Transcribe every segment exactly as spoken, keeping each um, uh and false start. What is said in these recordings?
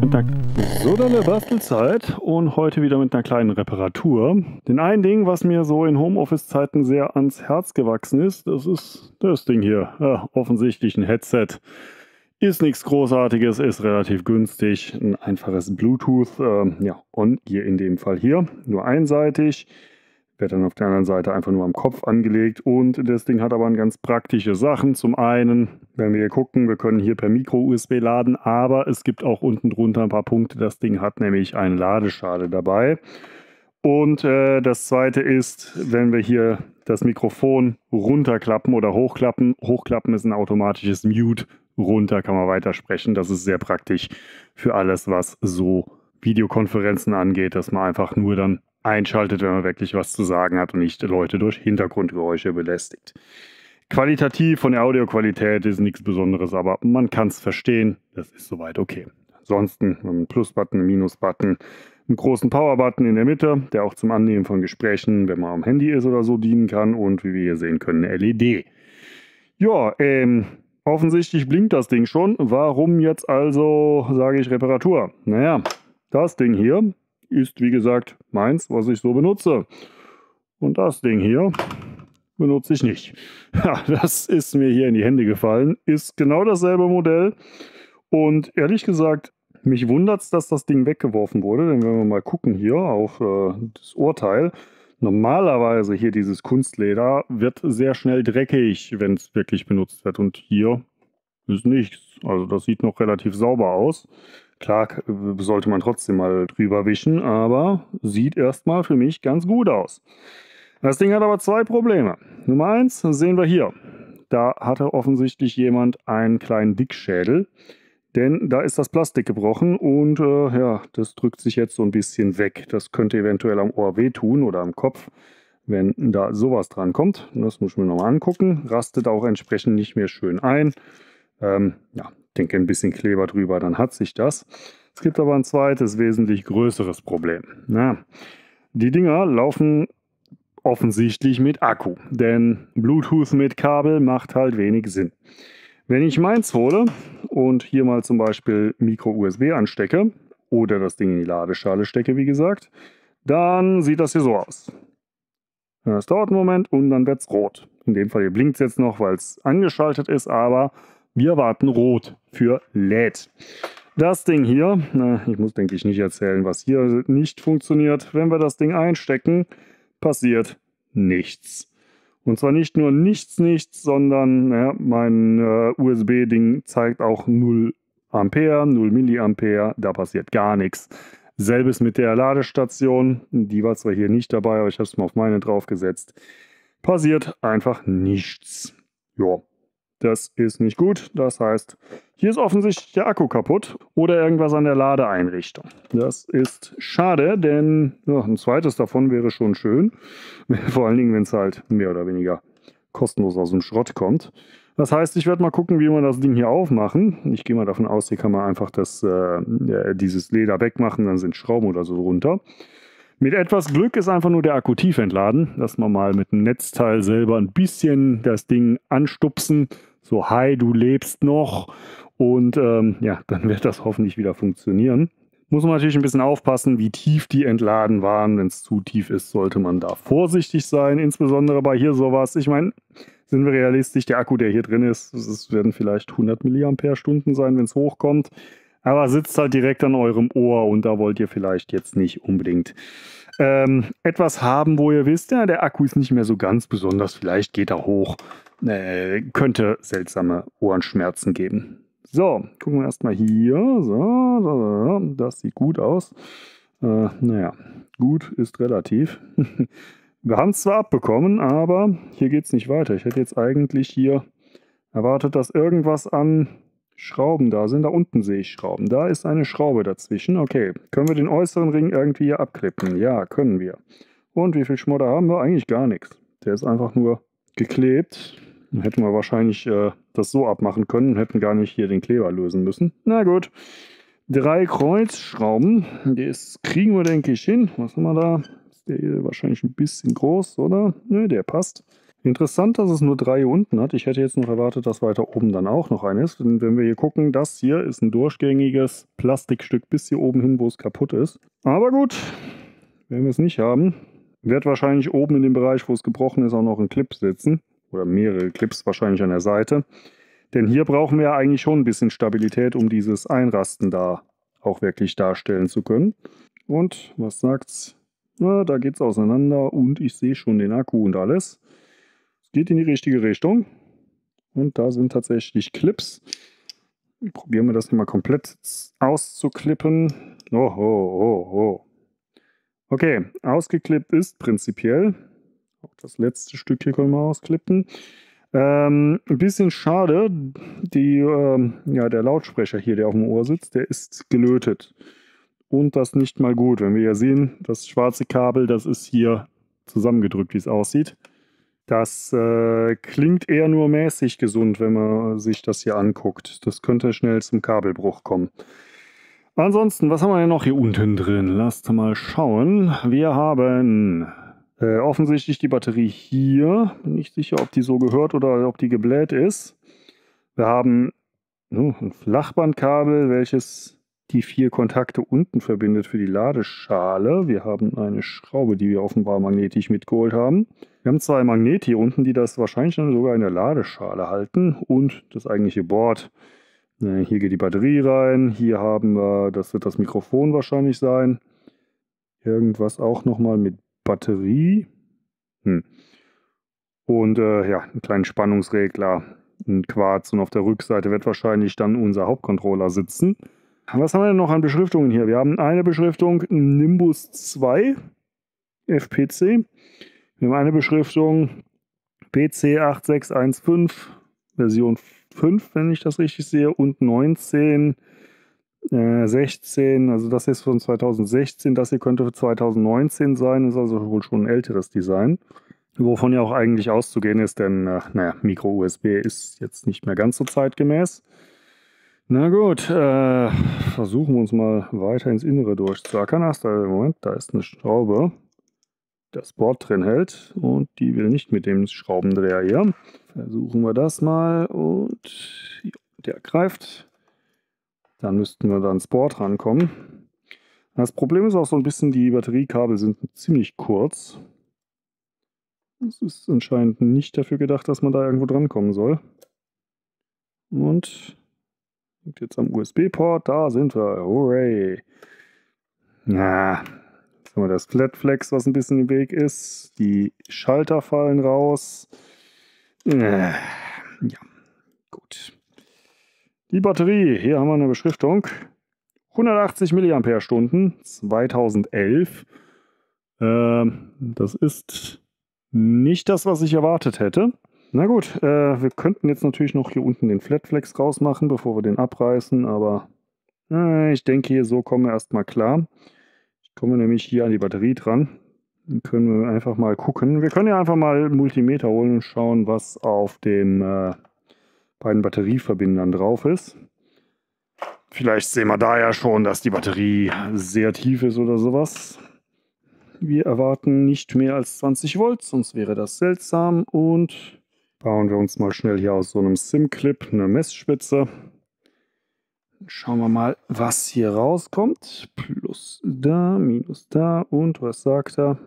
Kontakt. So, dann der Bastelzeit und heute wieder mit einer kleinen Reparatur. Denn ein Ding, was mir so in Homeoffice-Zeiten sehr ans Herz gewachsen ist, das ist das Ding hier. Ja, offensichtlich ein Headset. Ist nichts Großartiges, ist relativ günstig. Ein einfaches Bluetooth, äh, ja, on hier in dem Fall hier, nur einseitig. Wird dann auf der anderen Seite einfach nur am Kopf angelegt und das Ding hat aber ganz praktische Sachen. Zum einen, wenn wir hier gucken, wir können hier per Micro-U S B laden, aber es gibt auch unten drunter ein paar Punkte. Das Ding hat nämlich eine Ladeschale dabei. Und äh, das zweite ist, wenn wir hier das Mikrofon runterklappen oder hochklappen. Hochklappen ist ein automatisches Mute, runter kann man weitersprechen. Das ist sehr praktisch für alles, was so Videokonferenzen angeht, dass man einfach nur dann einschaltet, wenn man wirklich was zu sagen hat und nicht Leute durch Hintergrundgeräusche belästigt. Qualitativ von der Audioqualität ist nichts Besonderes, aber man kann es verstehen. Das ist soweit okay. Ansonsten einen Plus-Button, einen Minus-Button, einen großen Power-Button in der Mitte, der auch zum Annehmen von Gesprächen, wenn man am Handy ist oder so, dienen kann. Und wie wir hier sehen können, eine L E D. Ja, ähm, offensichtlich blinkt das Ding schon. Warum jetzt also, sage ich, Reparatur? Naja, das Ding hier ist, wie gesagt, meins, was ich so benutze. Und das Ding hier benutze ich nicht. Ja, das ist mir hier in die Hände gefallen. Ist genau dasselbe Modell. Und ehrlich gesagt, mich wundert es, dass das Ding weggeworfen wurde. Denn wenn wir mal gucken hier auf äh, das Ohrteil, normalerweise hier dieses Kunstleder wird sehr schnell dreckig, wenn es wirklich benutzt wird. Und hier ist nichts. Also das sieht noch relativ sauber aus. Klar sollte man trotzdem mal drüber wischen, aber sieht erstmal für mich ganz gut aus. Das Ding hat aber zwei Probleme. Nummer eins sehen wir hier. Da hatte offensichtlich jemand einen kleinen Dickschädel, denn da ist das Plastik gebrochen und äh, ja, das drückt sich jetzt so ein bisschen weg. Das könnte eventuell am Ohr wehtun oder am Kopf, wenn da sowas dran kommt. Das muss ich mir nochmal angucken. Rastet auch entsprechend nicht mehr schön ein. Ähm, ja, ich denke, ein bisschen Kleber drüber, dann hat sich das. Es gibt aber ein zweites, wesentlich größeres Problem. Na, die Dinger laufen offensichtlich mit Akku, denn Bluetooth mit Kabel macht halt wenig Sinn. Wenn ich meins hole und hier mal zum Beispiel Micro-U S B anstecke oder das Ding in die Ladeschale stecke, wie gesagt, dann sieht das hier so aus. Das dauert einen Moment und dann wird es rot. In dem Fall hier blinkt es jetzt noch, weil es angeschaltet ist, aber wir warten rot für lädt. Das Ding hier, na, ich muss denke ich nicht erzählen, was hier nicht funktioniert. Wenn wir das Ding einstecken, passiert nichts. Und zwar nicht nur nichts, nichts, sondern ja, mein äh, U S B-Ding zeigt auch null Ampere, null Milliampere, da passiert gar nichts. Selbes mit der Ladestation, die war zwar hier nicht dabei, aber ich habe es mal auf meine draufgesetzt. Passiert einfach nichts. Ja. Das ist nicht gut. Das heißt, hier ist offensichtlich der Akku kaputt oder irgendwas an der Ladeeinrichtung. Das ist schade, denn ja, ein zweites davon wäre schon schön. Vor allen Dingen, wenn es halt mehr oder weniger kostenlos aus dem Schrott kommt. Das heißt, ich werde mal gucken, wie wir das Ding hier aufmachen. Ich gehe mal davon aus, hier kann man einfach das, äh, dieses Leder wegmachen, dann sind Schrauben oder so drunter. Mit etwas Glück ist einfach nur der Akku tief entladen, dass wir mal mit dem Netzteil selber ein bisschen das Ding anstupsen. So, hi, du lebst noch. Und ähm, ja, dann wird das hoffentlich wieder funktionieren. Muss man natürlich ein bisschen aufpassen, wie tief die entladen waren. Wenn es zu tief ist, sollte man da vorsichtig sein. Insbesondere bei hier sowas. Ich meine, sind wir realistisch, der Akku, der hier drin ist, es werden vielleicht hundert Milliampere-Stunden sein, wenn es hochkommt. Aber sitzt halt direkt an eurem Ohr und da wollt ihr vielleicht jetzt nicht unbedingt ähm, etwas haben, wo ihr wisst, ja, der Akku ist nicht mehr so ganz besonders, vielleicht geht er hoch. Äh, könnte seltsame Ohrenschmerzen geben. So, gucken wir erstmal hier. So, so, so, das sieht gut aus. Äh, naja, gut ist relativ. Wir haben es zwar abbekommen, aber hier geht es nicht weiter. Ich hätte jetzt eigentlich hier erwartet, dass irgendwas an Schrauben da sind. Da unten sehe ich Schrauben. Da ist eine Schraube dazwischen. Okay, können wir den äußeren Ring irgendwie hier abklippen? Ja, können wir. Und wie viel Schmodder haben wir? Eigentlich gar nichts. Der ist einfach nur geklebt. Dann hätten wir wahrscheinlich äh, das so abmachen können und hätten gar nicht hier den Kleber lösen müssen. Na gut. Drei Kreuzschrauben. Das kriegen wir, denke ich, hin. Was haben wir da? Ist der hier wahrscheinlich ein bisschen groß, oder? Nö, der passt. Interessant, dass es nur drei hier unten hat. Ich hätte jetzt noch erwartet, dass weiter oben dann auch noch eines ist. Denn wenn wir hier gucken, das hier ist ein durchgängiges Plastikstück bis hier oben hin, wo es kaputt ist. Aber gut, wenn wir es nicht haben, wird wahrscheinlich oben in dem Bereich, wo es gebrochen ist, auch noch ein Clip sitzen. Oder mehrere Clips wahrscheinlich an der Seite. Denn hier brauchen wir ja eigentlich schon ein bisschen Stabilität, um dieses Einrasten da auch wirklich darstellen zu können. Und was sagt's? Na, da geht's auseinander und ich sehe schon den Akku und alles. Es geht in die richtige Richtung. Und da sind tatsächlich Clips. Probieren wir das hier mal komplett auszuklippen. Oh, oh, oh, oh. Okay, ausgeklippt ist prinzipiell. Auch das letzte Stück hier können wir ausklippen. Ähm, ein bisschen schade, die, ähm, ja, der Lautsprecher hier, der auf dem Ohr sitzt, der ist gelötet. Und das nicht mal gut. Wenn wir hier sehen, das schwarze Kabel, das ist hier zusammengedrückt, wie es aussieht. Das äh, klingt eher nur mäßig gesund, wenn man sich das hier anguckt. Das könnte schnell zum Kabelbruch kommen. Ansonsten, was haben wir denn noch hier unten drin? Lasst mal schauen. Wir haben äh, offensichtlich die Batterie hier. Bin nicht sicher, ob die so gehört oder ob die gebläht ist. Wir haben oh, ein Flachbandkabel, welches die vier Kontakte unten verbindet für die Ladeschale. Wir haben eine Schraube, die wir offenbar magnetisch mitgeholt haben. Wir haben zwei Magnete hier unten, die das wahrscheinlich dann sogar in der Ladeschale halten. Und das eigentliche Board. Hier geht die Batterie rein. Hier haben wir, das wird das Mikrofon wahrscheinlich sein. Irgendwas auch nochmal mit Batterie. Hm. Und äh, ja, einen kleinen Spannungsregler, ein Quarz. Und auf der Rückseite wird wahrscheinlich dann unser Hauptcontroller sitzen. Was haben wir denn noch an Beschriftungen hier? Wir haben eine Beschriftung Nimbus zwei F P C. Wir haben eine Beschriftung P C acht sechs eins fünf Version fünf, wenn ich das richtig sehe, und neunzehn, äh, sechzehn, also das ist von zweitausendsechzehn, das hier könnte für zweitausendneunzehn sein, ist also wohl schon ein älteres Design. Wovon ja auch eigentlich auszugehen ist, denn äh, naja, Micro-U S B ist jetzt nicht mehr ganz so zeitgemäß. Na gut, äh, versuchen wir uns mal weiter ins Innere durchzuackern. Ach, da, Moment, da ist eine Schraube, die das Board drin hält und die will nicht mit dem Schraubendreher hier. Versuchen wir das mal und der greift. Dann müssten wir da ans Board rankommen. Das Problem ist auch so ein bisschen, die Batteriekabel sind ziemlich kurz. Es ist anscheinend nicht dafür gedacht, dass man da irgendwo dran kommen soll. Und jetzt am U S B-Port, da sind wir. Hooray! Ja, jetzt haben wir das Flatflex, was ein bisschen im Weg ist. Die Schalter fallen raus. Äh, ja, gut. Die Batterie, hier haben wir eine Beschriftung. hundertachtzig Milliampere-Stunden, zweitausendelf. Ähm, das ist nicht das, was ich erwartet hätte. Na gut, äh, wir könnten jetzt natürlich noch hier unten den Flatflex rausmachen, bevor wir den abreißen, aber äh, ich denke, hier so kommen wir erstmal klar. Ich komme nämlich hier an die Batterie dran. Dann können wir einfach mal gucken. Wir können ja einfach mal einen Multimeter holen und schauen, was auf den äh, beiden Batterieverbindern drauf ist. Vielleicht sehen wir da ja schon, dass die Batterie sehr tief ist oder sowas. Wir erwarten nicht mehr als zwanzig Volt, sonst wäre das seltsam. Und bauen wir uns mal schnell hier aus so einem SIM-Clip eine Messspitze. Schauen wir mal, was hier rauskommt. Plus da, minus da und was sagt er?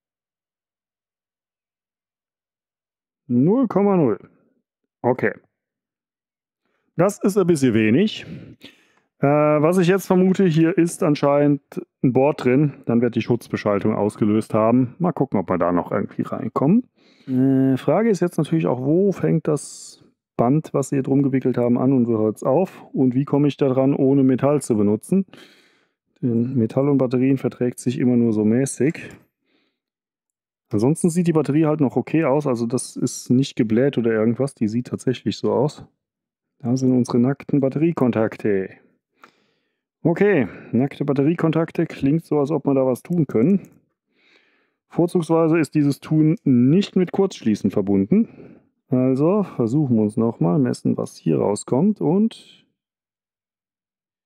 null Komma null. Okay. Das ist ein bisschen wenig. Äh, was ich jetzt vermute, hier ist anscheinend ein Board drin. Dann wird die Schutzbeschaltung ausgelöst haben. Mal gucken, ob wir da noch irgendwie reinkommen. Äh, Frage ist jetzt natürlich auch, wo fängt das Band, was sie hier drum gewickelt haben, an und wo hört es auf? Und wie komme ich da dran, ohne Metall zu benutzen? Denn Metall und Batterien verträgt sich immer nur so mäßig. Ansonsten sieht die Batterie halt noch okay aus. Also das ist nicht gebläht oder irgendwas. Die sieht tatsächlich so aus. Da sind unsere nackten Batteriekontakte. Okay, nackte Batteriekontakte. Klingt so, als ob wir da was tun können. Vorzugsweise ist dieses Tun nicht mit Kurzschließen verbunden. Also versuchen wir uns nochmal, messen, was hier rauskommt. Und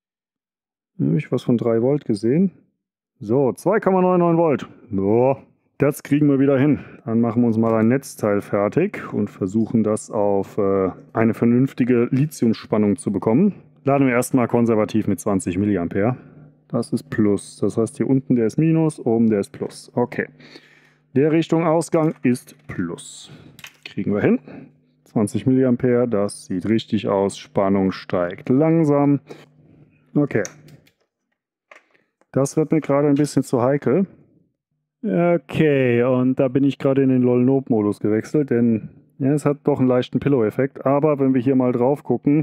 habe ich was von drei Volt gesehen. So, zwei Komma neunundneunzig Volt. Boah. Das kriegen wir wieder hin. Dann machen wir uns mal ein Netzteil fertig und versuchen das auf äh, eine vernünftige Lithiumspannung zu bekommen. Laden wir erstmal konservativ mit zwanzig Milliampere. Das ist Plus. Das heißt, hier unten der ist Minus, oben der ist Plus. Okay. Der Richtung Ausgang ist Plus. Kriegen wir hin. zwanzig Milliampere, das sieht richtig aus. Spannung steigt langsam. Okay. Das wird mir gerade ein bisschen zu heikel. Okay, und da bin ich gerade in den LOL-Noob-Modus gewechselt, denn ja, es hat doch einen leichten Pillow-Effekt. Aber wenn wir hier mal drauf gucken,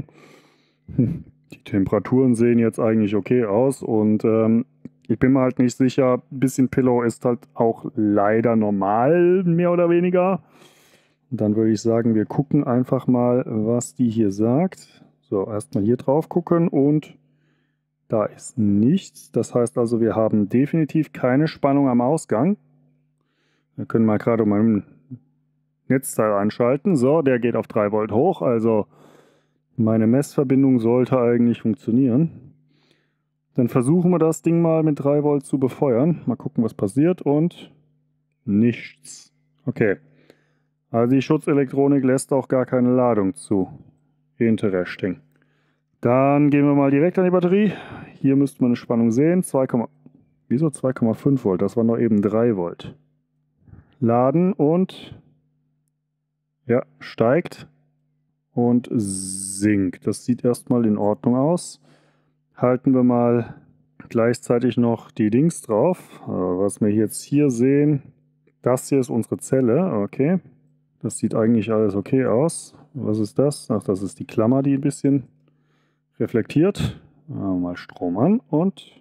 die Temperaturen sehen jetzt eigentlich okay aus und ähm, ich bin mir halt nicht sicher, ein bisschen Pillow ist halt auch leider normal, mehr oder weniger. Und dann würde ich sagen, wir gucken einfach mal, was die hier sagt. So, erstmal hier drauf gucken und da ist nichts. Das heißt also, wir haben definitiv keine Spannung am Ausgang. Wir können mal gerade mein Netzteil einschalten. So, der geht auf drei Volt hoch. Also meine Messverbindung sollte eigentlich funktionieren. Dann versuchen wir das Ding mal mit drei Volt zu befeuern. Mal gucken, was passiert. Und nichts. Okay. Also die Schutzelektronik lässt auch gar keine Ladung zu. Interesting. Dann gehen wir mal direkt an die Batterie. Hier müsste man eine Spannung sehen. zwei, wieso zwei Komma fünf Volt? Das waren doch eben drei Volt. Laden und ja, steigt und sinkt. Das sieht erstmal in Ordnung aus. Halten wir mal gleichzeitig noch die Dings drauf. Was wir jetzt hier sehen, das hier ist unsere Zelle. Okay. Das sieht eigentlich alles okay aus. Was ist das? Ach, das ist die Klammer, die ein bisschen reflektiert. Mal Strom an und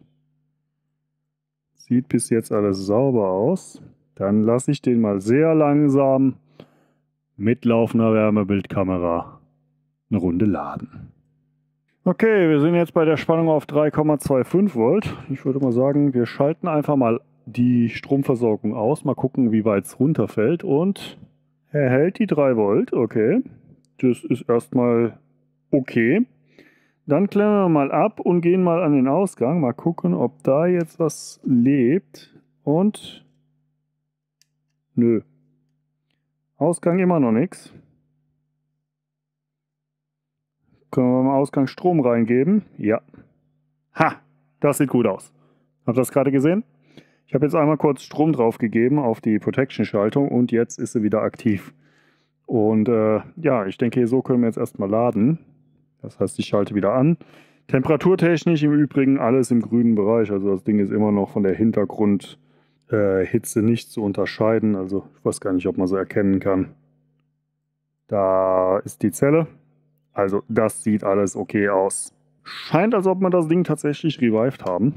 sieht bis jetzt alles sauber aus. Dann lasse ich den mal sehr langsam mit laufender Wärmebildkamera eine Runde laden. Okay, wir sind jetzt bei der Spannung auf drei Komma fünfundzwanzig Volt. Ich würde mal sagen, wir schalten einfach mal die Stromversorgung aus. Mal gucken, wie weit es runterfällt. Und er hält die drei Volt. Okay, das ist erstmal okay. Dann klemmen wir mal ab und gehen mal an den Ausgang. Mal gucken, ob da jetzt was lebt. Und nö. Ausgang immer noch nichts. Können wir beim Ausgang Strom reingeben? Ja. Ha! Das sieht gut aus. Habt ihr das gerade gesehen? Ich habe jetzt einmal kurz Strom drauf gegeben auf die Protection-Schaltung und jetzt ist sie wieder aktiv. Und äh, ja, ich denke, so können wir jetzt erstmal laden. Das heißt, ich schalte wieder an. Temperaturtechnisch im Übrigen alles im grünen Bereich. Also das Ding ist immer noch von der Hintergrundhitze äh, nicht zu unterscheiden. Also ich weiß gar nicht, ob man so erkennen kann. Da ist die Zelle. Also das sieht alles okay aus. Scheint, als ob wir das Ding tatsächlich revived haben.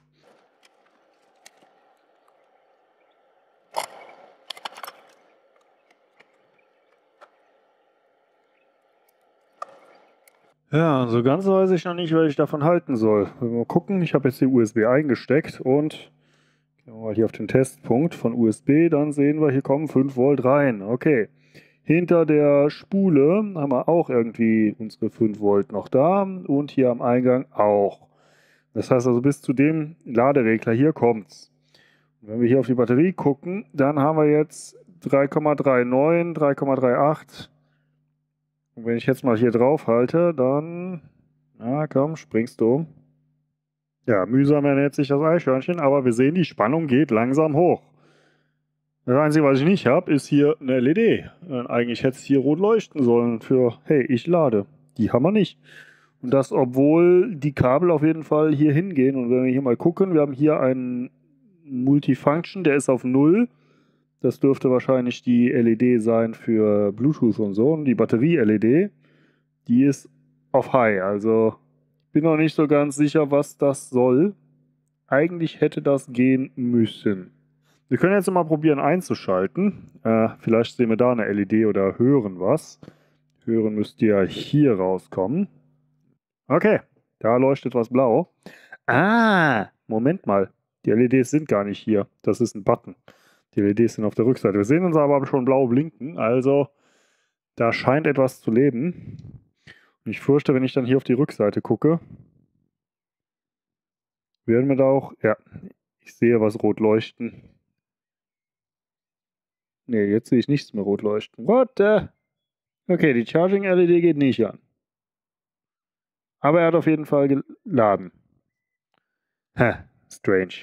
Ja, so ganz weiß ich noch nicht, was ich davon halten soll. Wenn wir mal gucken, ich habe jetzt die U S B eingesteckt und gehen wir mal hier auf den Testpunkt von U S B, dann sehen wir, hier kommen fünf Volt rein. Okay. Hinter der Spule haben wir auch irgendwie unsere fünf Volt noch da und hier am Eingang auch. Das heißt also, bis zu dem Laderegler hier kommt's. Und wenn wir hier auf die Batterie gucken, dann haben wir jetzt drei Komma neununddreißig, drei Komma achtunddreißig. Und wenn ich jetzt mal hier drauf halte, dann, na komm, springst du. Ja, mühsam ernährt sich das Eichhörnchen, aber wir sehen, die Spannung geht langsam hoch. Das Einzige, was ich nicht habe, ist hier eine L E D. Eigentlich hätte es hier rot leuchten sollen für, hey, ich lade. Die haben wir nicht. Und das, obwohl die Kabel auf jeden Fall hier hingehen. Und wenn wir hier mal gucken, wir haben hier einen Multifunction, der ist auf null. Das dürfte wahrscheinlich die L E D sein für Bluetooth und so. Und die Batterie-L E D, die ist auf High. Also ich bin noch nicht so ganz sicher, was das soll. Eigentlich hätte das gehen müssen. Wir können jetzt mal probieren einzuschalten. Äh, vielleicht sehen wir da eine L E D oder hören was. Hören müsste ja hier rauskommen. Okay, da leuchtet was blau. Ah, Moment mal. Die L E Ds sind gar nicht hier. Das ist ein Button. Die L E Ds sind auf der Rückseite. Wir sehen uns aber schon blau blinken. Also, da scheint etwas zu leben. Und ich fürchte, wenn ich dann hier auf die Rückseite gucke, werden wir da auch... Ja, ich sehe was rot leuchten. Ne, jetzt sehe ich nichts mehr rot leuchten. What the? Okay, die Charging-L E D geht nicht an. Aber er hat auf jeden Fall geladen. Hä, strange.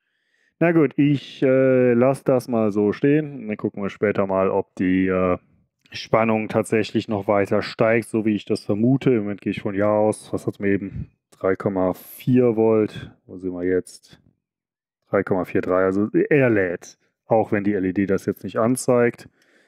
Na gut, ich äh, lasse das mal so stehen. Dann gucken wir später mal, ob die äh, Spannung tatsächlich noch weiter steigt, so wie ich das vermute. Im Moment gehe ich von ja aus. Was hat es mir eben? drei Komma vier Volt. Wo sind wir jetzt? drei Komma vierunddreißig. Also er lädt. Auch wenn die L E D das jetzt nicht anzeigt.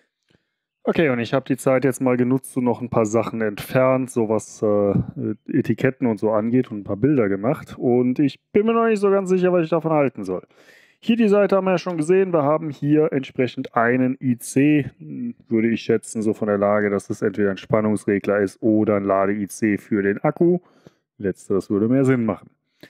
Okay, und ich habe die Zeit jetzt mal genutzt und noch ein paar Sachen entfernt, so was äh, Etiketten und so angeht und ein paar Bilder gemacht. Und ich bin mir noch nicht so ganz sicher, was ich davon halten soll. Hier die Seite haben wir ja schon gesehen. Wir haben hier entsprechend einen I C, würde ich schätzen, so von der Lage, dass es entweder ein Spannungsregler ist oder ein Lade-I C für den Akku. Letzteres würde mehr Sinn machen.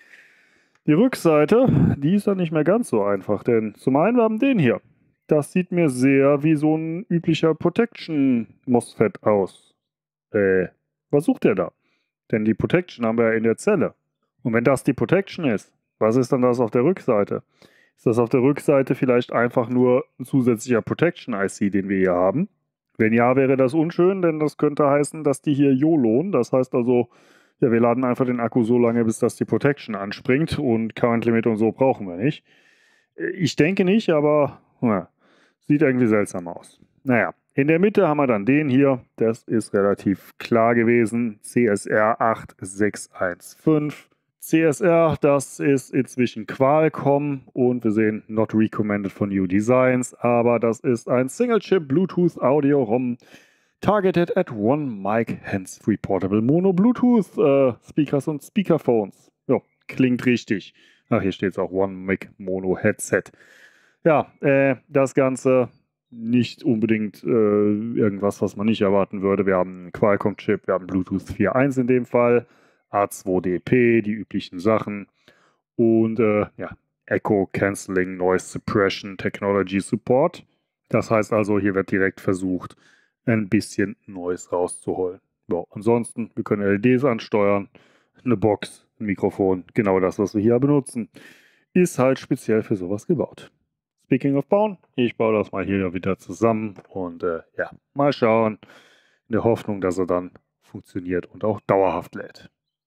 Die Rückseite, die ist dann nicht mehr ganz so einfach, denn zum einen wir haben den hier. Das sieht mir sehr wie so ein üblicher Protection-MOSFET aus. Äh, was sucht der da? Denn die Protection haben wir ja in der Zelle. Und wenn das die Protection ist, was ist dann das auf der Rückseite? Ist das auf der Rückseite vielleicht einfach nur ein zusätzlicher Protection-I C, den wir hier haben? Wenn ja, wäre das unschön, denn das könnte heißen, dass die hier YOLOen. Das heißt also, ja, wir laden einfach den Akku so lange, bis das die Protection anspringt und Current Limit und so brauchen wir nicht. Ich denke nicht, aber ja, sieht irgendwie seltsam aus. Naja, in der Mitte haben wir dann den hier. Das ist relativ klar gewesen. C S R acht sechs eins fünf. C S R, das ist inzwischen Qualcomm und wir sehen Not Recommended for New Designs, aber das ist ein Single-Chip Bluetooth Audio ROM targeted at one mic hands-free portable mono Bluetooth äh, Speakers und Speakerphones. Ja, klingt richtig. Ach, hier steht es auch One Mic Mono Headset. Ja, äh, das Ganze nicht unbedingt äh, irgendwas, was man nicht erwarten würde. Wir haben einen Qualcomm-Chip, wir haben Bluetooth vier Punkt eins in dem Fall, A zwei D P, die üblichen Sachen und äh, ja, Echo Cancelling Noise Suppression Technology Support. Das heißt also, hier wird direkt versucht, ein bisschen Noise rauszuholen. Ja, ansonsten, wir können L E Ds ansteuern, eine Box, ein Mikrofon, genau das, was wir hier benutzen, ist halt speziell für sowas gebaut. Speaking of bauen, ich baue das mal hier wieder zusammen und äh, ja, mal schauen, in der Hoffnung, dass er dann funktioniert und auch dauerhaft lädt.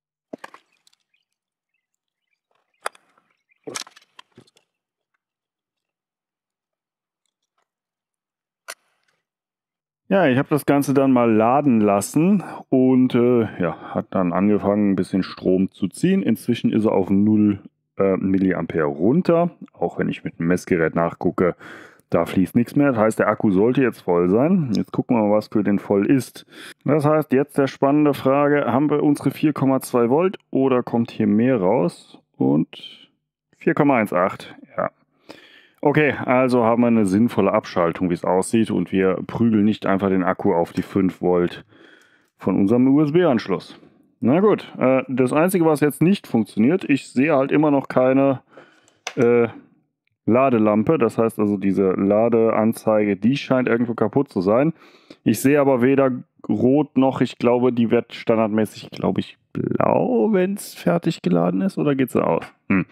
Ja, ich habe das Ganze dann mal laden lassen und äh, ja, hat dann angefangen, ein bisschen Strom zu ziehen. Inzwischen ist er auf null äh, Milliampere runter. Auch wenn ich mit dem Messgerät nachgucke, da fließt nichts mehr. Das heißt, der Akku sollte jetzt voll sein. Jetzt gucken wir mal, was für den voll ist. Das heißt, jetzt der spannende Frage, haben wir unsere vier Komma zwei Volt oder kommt hier mehr raus? Und vier Komma achtzehn, ja. Okay, also haben wir eine sinnvolle Abschaltung, wie es aussieht, und wir prügeln nicht einfach den Akku auf die fünf Volt von unserem U S B-Anschluss. Na gut, äh, das Einzige, was jetzt nicht funktioniert, ich sehe halt immer noch keine äh, Ladelampe. Das heißt also, diese Ladeanzeige, die scheint irgendwo kaputt zu sein. Ich sehe aber weder rot noch, ich glaube, die wird standardmäßig, glaube ich, blau, wenn es fertig geladen ist, oder geht sie aus? Hm.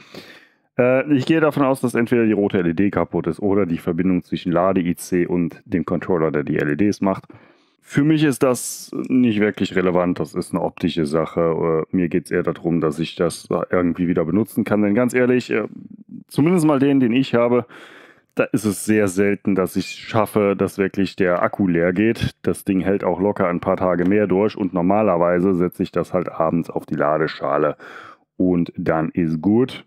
Ich gehe davon aus, dass entweder die rote L E D kaputt ist oder die Verbindung zwischen Lade-I C und dem Controller, der die L E Ds macht. Für mich ist das nicht wirklich relevant, das ist eine optische Sache. Mir geht es eher darum, dass ich das irgendwie wieder benutzen kann. Denn ganz ehrlich, zumindest mal den, den ich habe, da ist es sehr selten, dass ich schaffe, dass wirklich der Akku leer geht. Das Ding hält auch locker ein paar Tage mehr durch und normalerweise setze ich das halt abends auf die Ladeschale und dann ist gut.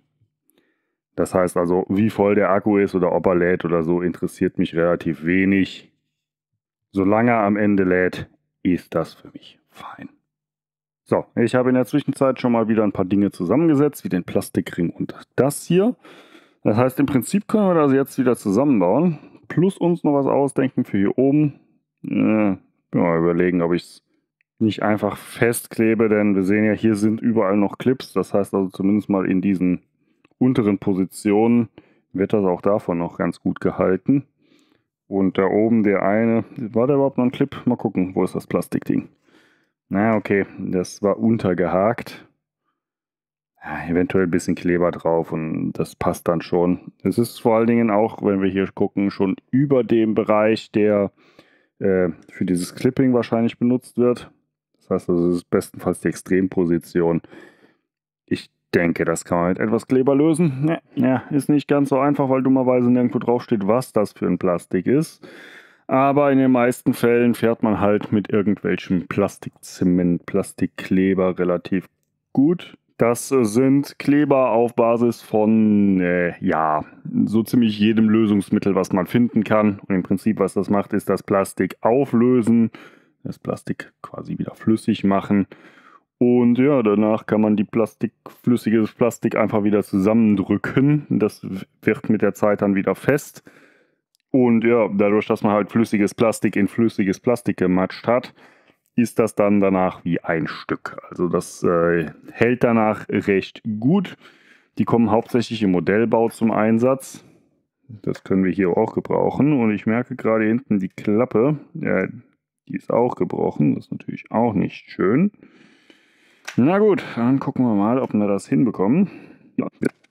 Das heißt also, wie voll der Akku ist oder ob er lädt oder so, interessiert mich relativ wenig. Solange er am Ende lädt, ist das für mich fein. So, ich habe in der Zwischenzeit schon mal wieder ein paar Dinge zusammengesetzt, wie den Plastikring und das hier. Das heißt, im Prinzip können wir das jetzt wieder zusammenbauen, plus uns noch was ausdenken für hier oben. Äh, mal überlegen, ob ich es nicht einfach festklebe, denn wir sehen ja, hier sind überall noch Clips. Das heißt also, zumindest mal in diesen unteren Positionen wird das auch davon noch ganz gut gehalten. Und da oben der eine, war da überhaupt noch ein Clip? Mal gucken, wo ist das Plastikding? Na okay, das war untergehakt. Ja, eventuell ein bisschen Kleber drauf und das passt dann schon. Es ist vor allen Dingen auch, wenn wir hier gucken, schon über dem Bereich, der äh, für dieses Clipping wahrscheinlich benutzt wird. Das heißt also, es ist bestenfalls die Extremposition. Ich denke, das kann man mit etwas Kleber lösen. Ne, ja, ist nicht ganz so einfach, weil dummerweise nirgendwo draufsteht, was das für ein Plastik ist. Aber in den meisten Fällen fährt man halt mit irgendwelchem Plastikzement, Plastikkleber relativ gut. Das äh, sind Kleber auf Basis von, äh, ja, so ziemlich jedem Lösungsmittel, was man finden kann. Und im Prinzip, was das macht, ist das Plastik auflösen, das Plastik quasi wieder flüssig machen. Und ja, danach kann man die Plastik, flüssiges Plastik einfach wieder zusammendrücken. Das wird mit der Zeit dann wieder fest. Und ja, dadurch, dass man halt flüssiges Plastik in flüssiges Plastik gematscht hat, ist das dann danach wie ein Stück. Also das äh, hält danach recht gut. Die kommen hauptsächlich im Modellbau zum Einsatz. Das können wir hier auch gebrauchen. Und ich merke gerade hinten die Klappe, äh, die ist auch gebrochen. Das ist natürlich auch nicht schön. Na gut, dann gucken wir mal, ob wir das hinbekommen. Ja.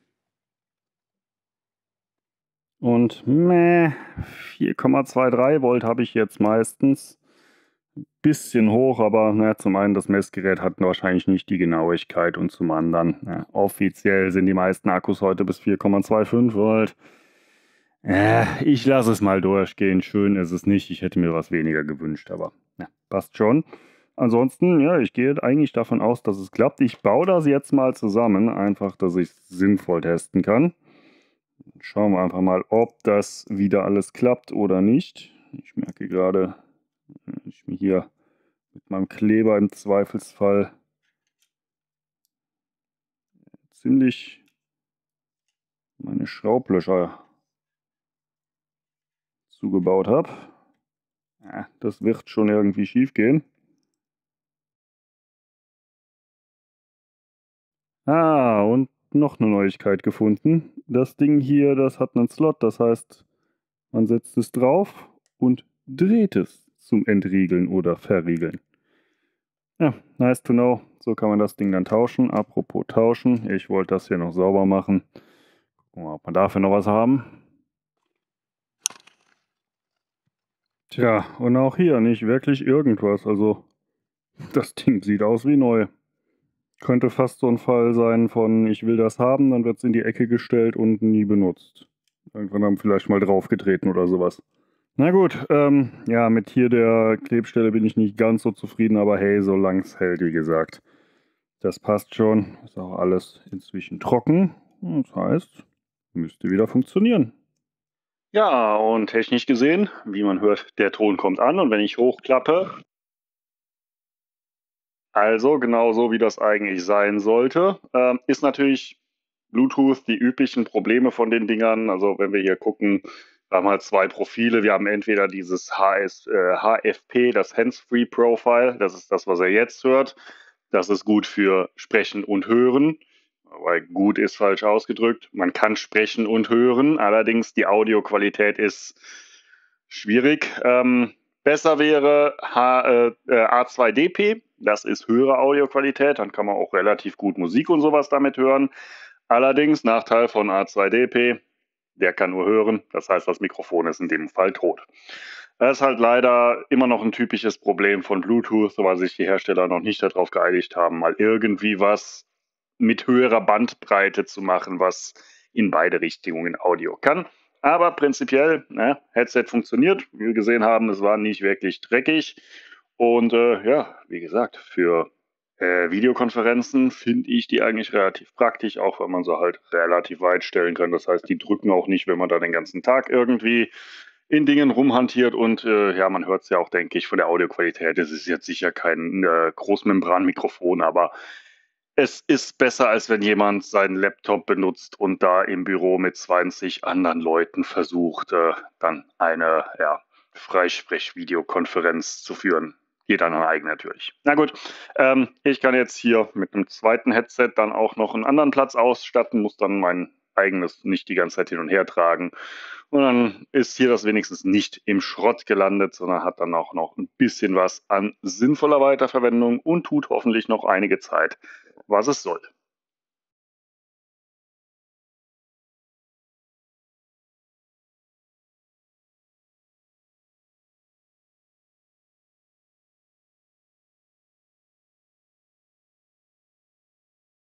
Und meh, vier Komma drei Volt habe ich jetzt meistens. Bisschen hoch, aber na, zum einen das Messgerät hat wahrscheinlich nicht die Genauigkeit und zum anderen, ja, offiziell sind die meisten Akkus heute bis vier Komma fünfundzwanzig Volt. Äh, ich lasse es mal durchgehen, schön ist es nicht. Ich hätte mir was weniger gewünscht, aber ja, passt schon. Ansonsten, ja, ich gehe eigentlich davon aus, dass es klappt. Ich baue das jetzt mal zusammen, einfach, dass ich es sinnvoll testen kann. Schauen wir einfach mal, ob das wieder alles klappt oder nicht. Ich merke gerade, ich mir hier mit meinem Kleber im Zweifelsfall ziemlich meine Schraublöcher zugebaut habe. Ja, das wird schon irgendwie schief gehen. Ah, und noch eine Neuigkeit gefunden. Das Ding hier, das hat einen Slot, das heißt, man setzt es drauf und dreht es zum Entriegeln oder Verriegeln. Ja, nice to know. So kann man das Ding dann tauschen. Apropos tauschen, ich wollte das hier noch sauber machen. Gucken wir mal, ob wir dafür noch was haben. Tja, und auch hier nicht wirklich irgendwas. Also, das Ding sieht aus wie neu. Könnte fast so ein Fall sein von, ich will das haben, dann wird es in die Ecke gestellt und nie benutzt. Irgendwann haben vielleicht mal draufgetreten oder sowas. Na gut, ähm, ja, mit hier der Klebstelle bin ich nicht ganz so zufrieden, aber hey, solange es hält, wie gesagt. Das passt schon. Ist auch alles inzwischen trocken. Das heißt, müsste wieder funktionieren. Ja, und technisch gesehen, wie man hört, der Ton kommt an und wenn ich hochklappe, also genau so, wie das eigentlich sein sollte, ähm, ist natürlich Bluetooth die üblichen Probleme von den Dingern. Also wenn wir hier gucken, wir haben halt zwei Profile. Wir haben entweder dieses H S, äh, H F P, das Hands-Free Profile, das ist das, was er jetzt hört. Das ist gut für Sprechen und Hören. Weil gut ist falsch ausgedrückt. Man kann sprechen und hören, allerdings die Audioqualität ist schwierig. Ähm, besser wäre H, äh, A zwei D P, das ist höhere Audioqualität, dann kann man auch relativ gut Musik und sowas damit hören. Allerdings, Nachteil von A zwei D P, der kann nur hören, das heißt, das Mikrofon ist in dem Fall tot. Das ist halt leider immer noch ein typisches Problem von Bluetooth, weil sich die Hersteller noch nicht darauf geeinigt haben, mal irgendwie was mit höherer Bandbreite zu machen, was in beide Richtungen Audio kann. Aber prinzipiell, ne, Headset funktioniert. Wie wir gesehen haben, es war nicht wirklich dreckig. Und äh, ja, wie gesagt, für äh, Videokonferenzen finde ich die eigentlich relativ praktisch, auch wenn man sie halt relativ weit stellen kann. Das heißt, die drücken auch nicht, wenn man da den ganzen Tag irgendwie in Dingen rumhantiert. Und äh, ja, man hört es ja auch, denke ich, von der Audioqualität. Es ist jetzt sicher kein äh, Großmembranmikrofon, aber es ist besser, als wenn jemand seinen Laptop benutzt und da im Büro mit zwanzig anderen Leuten versucht, äh, dann eine ja, Freisprech-Videokonferenz zu führen. Jeder eine eigene natürlich. Na gut, ähm, ich kann jetzt hier mit einem zweiten Headset dann auch noch einen anderen Platz ausstatten, muss dann mein eigenes nicht die ganze Zeit hin und her tragen. Und dann ist hier das wenigstens nicht im Schrott gelandet, sondern hat dann auch noch ein bisschen was an sinnvoller Weiterverwendung und tut hoffentlich noch einige Zeit, was es soll.